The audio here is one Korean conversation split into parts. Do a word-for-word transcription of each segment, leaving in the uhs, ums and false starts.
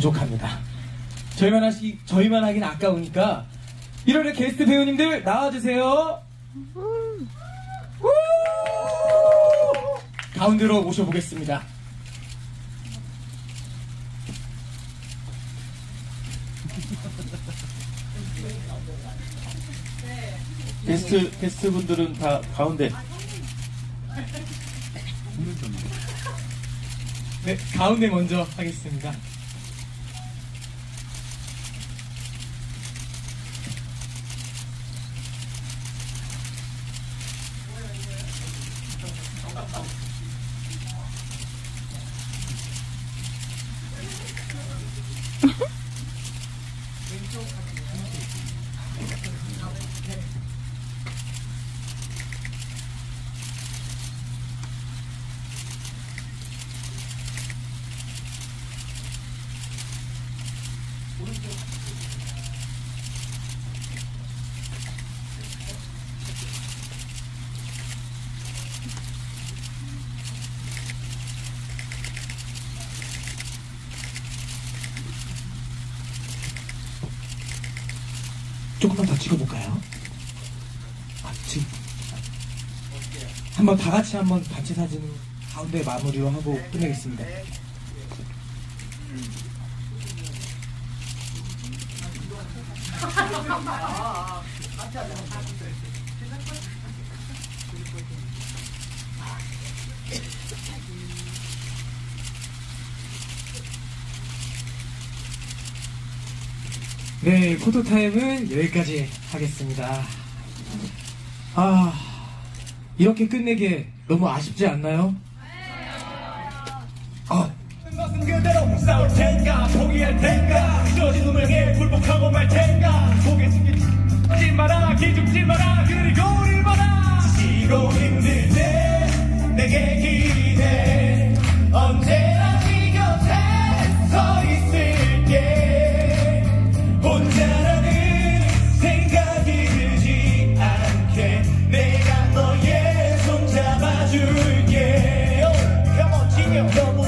부족합니다. 저희만 하시, 저희만 하긴 아까우니까 일월에 게스트 배우님들 나와주세요. 가운데로 모셔보겠습니다. 게스트, 게스트 분들은 다 가운데. 네, 가운데 먼저 하겠습니다. 조금만 더 찍어볼까요? 아, 지금 한번 다 같이 한번 단체 사진으로 가운데 마무리로 하고 끝내겠습니다. 네, 포토타임은 여기까지 하겠습니다. 아, 이렇게 끝내기에 너무 아쉽지 않나요? 아, 것은 그대로 싸울 텐가 포기할 텐가 찢어진 운명에 굴복하고 말 텐가 고개 숙이지 마라 기죽지 마라 그리고 우릴 봐라 지치고 힘들 때 내게 기대 언제나 네 곁에 서 있을게 혼자라는 생각이 들지 않게 내가 너의 손 잡아줄게 Come on, 진영 너무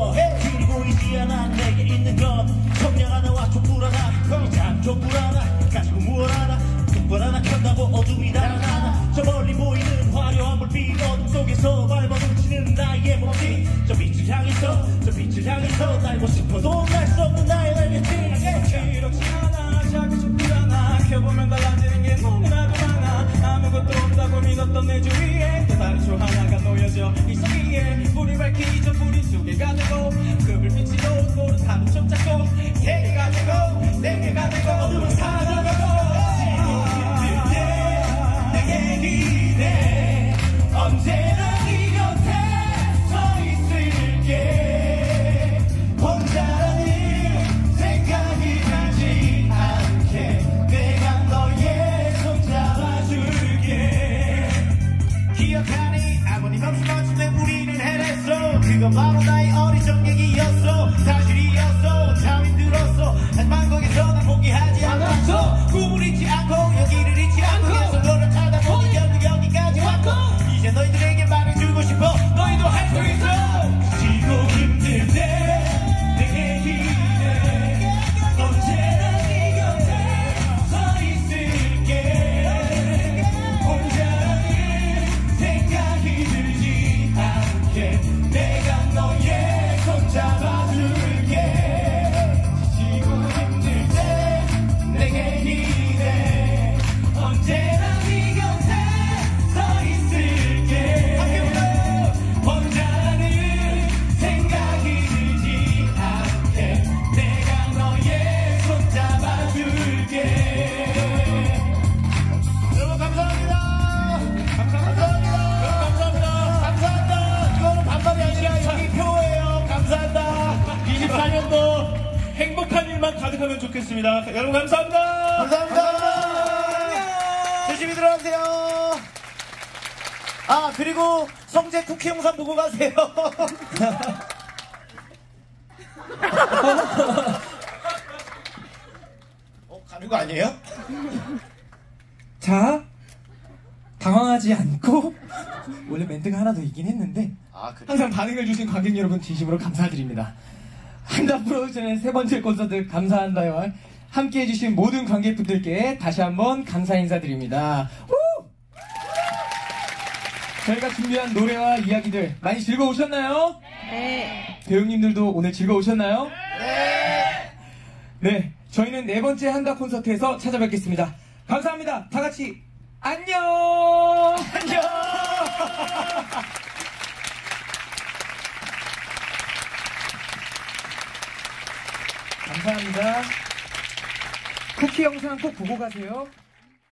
내게 있는 건 청량 하나와 촛불 하나 잠좀 불안하 가지고 무얼 하나 촛불 하나 켠다고 어둠이 달아나나 저 멀리 보이는 화려한 불빛 어둠 속에서 밟아 뭉치는 나의 몸짓 저 빛을 향해서 저 빛을 향해서 날고 싶어도 날 수 없는 나의 날개짓 이렇지 않아 작은 촛불 하나 켜보면 달라지는 게 너무나도 많아 아무것도 없다고 믿었던 내 주위에 또 다른 초 하나가 놓여져 있었기에 불이 밝기 전 불이 속에가 되고 그 불빛이 노릇노릇 하루 좀 잡고 세계가 되고 내게가 되고 어둠은 사라져가고 지금 힘들 때 내게 기대 언제나 네 곁에 서 있을게 혼자라는 생각이 들지 않게 내가 너의 손 잡아줄게 기억하니 아버님 없이 마침내 우리는 해냈어 그건 바로 나의 어리적 얘기였어 사실이었어 참 힘들었어 하지만 거기서 난 포기하지 않았어 꿈을 잊지 않고 여기를 잊지 않고 계속 노력하다 보니 결국 여기까지 왔고 이제 너희들에게 말해주고 싶어 너희도 할 수 있어 지고 힘들 때 내게 기대 언제나 네 곁에 서 있을게 혼자라는 생각이 들지 않게 내가 너의 손 잡아줄게 지치고 힘들 때 내게 기대 언제나 네 곁에 서 있을게 혼자라는 생각이 들지 않게 내가 너의 손 잡아줄게 여러분 감사합니다. 감사합니다. 감사합니다. 감사합니다. 이거는 반말이 아니라 여기 표예요. 감사합니다. 이십사 년도 행복한 일만 가득하면 좋겠습니다. 여러분 감사합니다. 감사합니다. 조심히 들어가세요. 아 그리고 성재 쿠키 영상 보고 가세요. 어 가는 거 아니에요? 자, 당황하지 않고 원래 멘트가 하나 더 있긴 했는데 아 그래. 항상 반응을 주신 관객 여러분 진심으로 감사드립니다. 한다 프로듀션의 세 번째 콘서트 감사한다요. 함께 해주신 모든 관객분들께 다시 한번 감사 인사드립니다. 우! 저희가 준비한 노래와 이야기들 많이 즐거우셨나요? 네. 배우님들도 오늘 즐거우셨나요? 네. 네, 저희는 네 번째 한다 콘서트에서 찾아뵙겠습니다. 감사합니다. 다 같이 안녕. 안녕. 감사합니다. 쿠키 영상 꼭 보고 가세요.